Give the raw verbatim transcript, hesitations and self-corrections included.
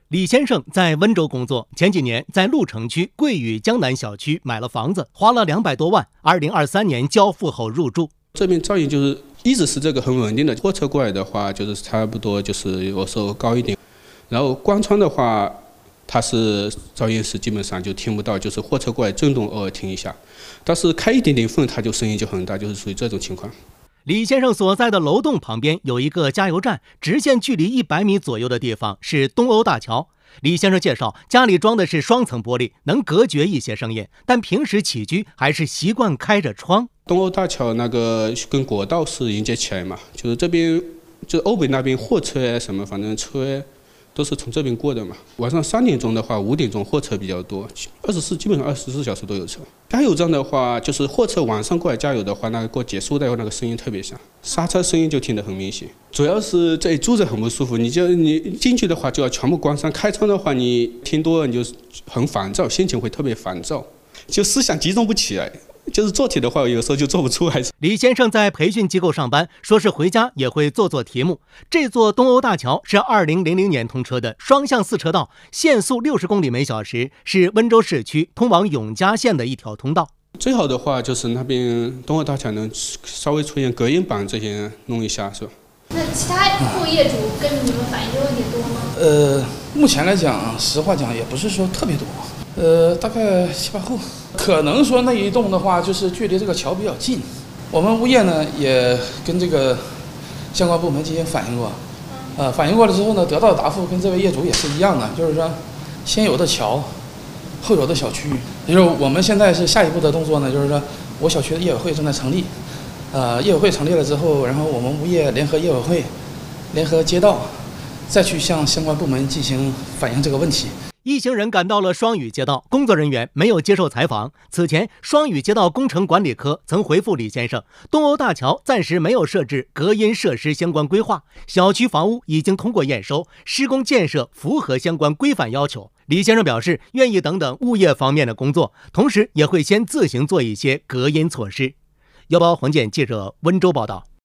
李先生在温州工作，前几年在鹿城区桂屿江南小区买了房子，花了两百多万，二零二三年交付后入住。 这边噪音就是一直是这个很稳定的，货车过来的话就是差不多就是有时候高一点，然后关窗的话，它是噪音是基本上就听不到，就是货车过来震动偶尔听一下，但是开一点点缝它就声音就很大，就是属于这种情况。 李先生所在的楼栋旁边有一个加油站，直线距离一百米左右的地方是东欧大桥。李先生介绍，家里装的是双层玻璃，能隔绝一些声音，但平时起居还是习惯开着窗。 东欧大桥那个跟国道是连接起来嘛，就是这边就是欧北那边货车啊什么，反正车都是从这边过的嘛。晚上三点钟的话，五点钟货车比较多，二十四基本上二十四小时都有车。加油站的话，就是货车晚上过来加油的话，那个过结束的那个声音特别响，刹车声音就听得很明显。主要是这里住着很不舒服，你就你进去的话就要全部关上，开窗的话你听多了你就很烦躁，心情会特别烦躁，就思想集中不起来。就是做题的话，有时候就做不出来。 李先生在培训机构上班，说是回家也会做做题目。这座东欧大桥是二零零零年通车的双向四车道，限速六十公里每小时，是温州市区通往永嘉县的一条通道。 最好的话就是那边东欧大桥能稍微出现隔音板这些弄一下，是吧？ 那其他户业主跟你们反映这个问题多吗？ 呃，目前来讲，实话讲也不是说特别多。呃，大概七八户，可能说那一栋的话，就是距离这个桥比较近。我们物业呢也跟这个相关部门进行反映过，呃，反映过了之后呢，得到的答复跟这位业主也是一样的，就是说，先有的桥，后有的小区。也就是我们现在是下一步的动作呢，就是说我小区的业委会正在成立，呃，业委会成立了之后，然后我们物业联合业委会，联合街道，再去向相关部门进行反映这个问题。 一行人赶到了双语街道，工作人员没有接受采访。此前，双语街道工程管理科曾回复李先生，东欧大桥暂时没有设置隔音设施相关规划，小区房屋已经通过验收，施工建设符合相关规范要求。李先生表示愿意等等物业方面的工作，同时也会先自行做一些隔音措施。腰包黄健记者温州报道。